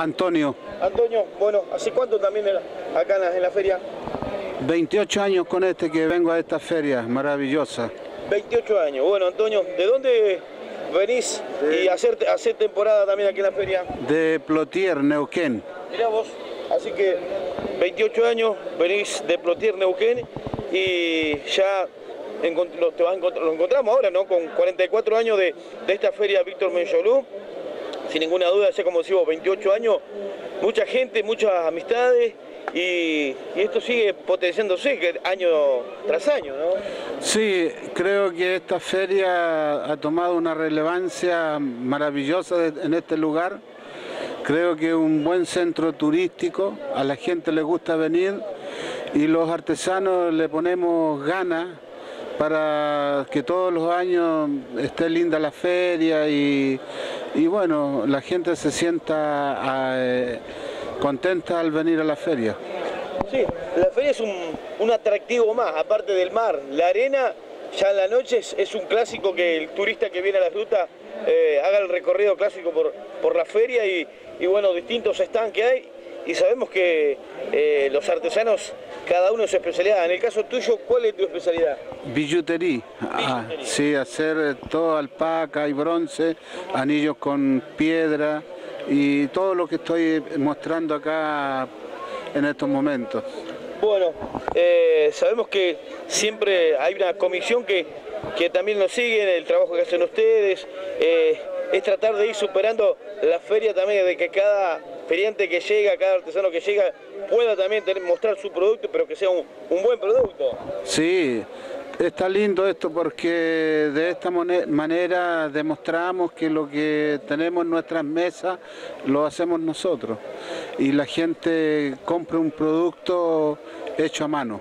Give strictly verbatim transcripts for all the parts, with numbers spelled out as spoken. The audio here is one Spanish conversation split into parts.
Antonio. Antonio, bueno, ¿hace cuánto también acá en la, en la feria? veintiocho años con este que vengo a esta feria maravillosa. veintiocho años. Bueno, Antonio, ¿de dónde venís de... y hacer, hacer temporada también aquí en la feria? De Plotier, Neuquén. Mirá vos, así que veintiocho años, venís de Plotier, Neuquén y ya lo, te vas a lo encontramos ahora, ¿no? Con cuarenta y cuatro años de, de esta feria Víctor Mengelou. Sin ninguna duda, ya como decimos, veintiocho años, mucha gente, muchas amistades y, y esto sigue potenciándose año tras año, ¿no? Sí, creo que esta feria ha tomado una relevancia maravillosa en este lugar. Creo que es un buen centro turístico, a la gente le gusta venir y los artesanos le ponemos ganas para que todos los años esté linda la feria y, y bueno, la gente se sienta eh, contenta al venir a la feria. Sí, la feria es un, un atractivo más, aparte del mar. La arena ya en la noche es, es un clásico que el turista que viene a la ruta eh, haga el recorrido clásico por, por la feria y, y bueno, distintos stands que hay. Y sabemos que eh, los artesanos, cada uno su especialidad. En el caso tuyo, ¿cuál es tu especialidad? Billutería. Ah, sí, hacer todo alpaca y bronce, anillos con piedra y todo lo que estoy mostrando acá en estos momentos. Bueno, eh, sabemos que siempre hay una comisión que, que también nos sigue, el trabajo que hacen ustedes. Eh, es tratar de ir superando la feria también, de que cada feriante que llega, cada artesano que llega, pueda también tener, mostrar su producto, pero que sea un, un buen producto. Sí, está lindo esto porque de esta manera demostramos que lo que tenemos en nuestras mesas lo hacemos nosotros y la gente compra un producto hecho a mano.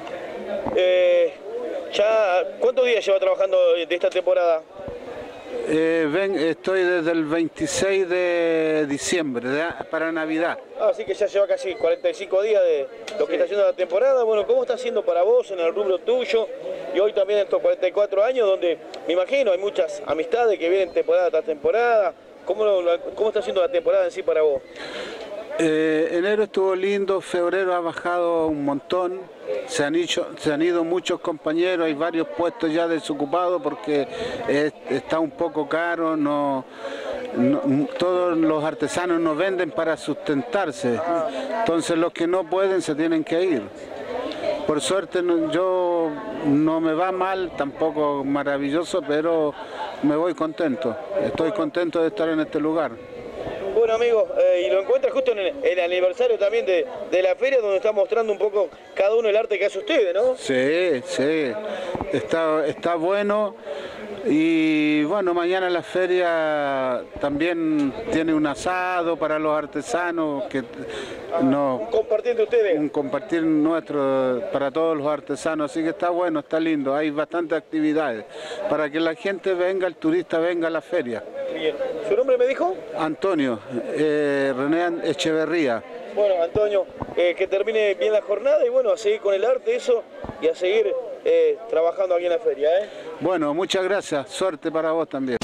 Eh, ya, ¿cuántos días lleva trabajando de esta temporada? Eh, ven, estoy desde el veintiséis de diciembre, de, para Navidad. Ah, así que ya lleva casi cuarenta y cinco días de lo que sí. Está haciendo la temporada. Bueno, ¿cómo está haciendo para vos en el rubro tuyo? Y hoy también en estos cuarenta y cuatro años, donde me imagino hay muchas amistades que vienen temporada tras temporada. ¿Cómo, lo, cómo está haciendo la temporada en sí para vos? Eh, enero estuvo lindo, febrero ha bajado un montón, se han, hecho, se han ido muchos compañeros, hay varios puestos ya desocupados porque es, está un poco caro, no, no, todos los artesanos no venden para sustentarse, entonces los que no pueden se tienen que ir. Por suerte no, yo no me va mal, tampoco maravilloso, pero me voy contento, estoy contento de estar en este lugar. Bueno amigos, eh, y lo encuentra justo en el, el aniversario también de, de la feria, donde está mostrando un poco cada uno el arte que hace ustedes, ¿no? Sí, sí, está, está bueno y bueno, mañana la feria también tiene un asado para los artesanos, que no, un compartir de ustedes. Un compartir nuestro para todos los artesanos, así que está bueno, está lindo, hay bastantes actividades para que la gente venga, el turista venga a la feria. Bien. ¿Su nombre me dijo? Antonio, eh, René Echeverría. Bueno, Antonio, eh, que termine bien la jornada y bueno, a seguir con el arte, eso, y a seguir eh, trabajando aquí en la feria, ¿eh? Bueno, muchas gracias, suerte para vos también.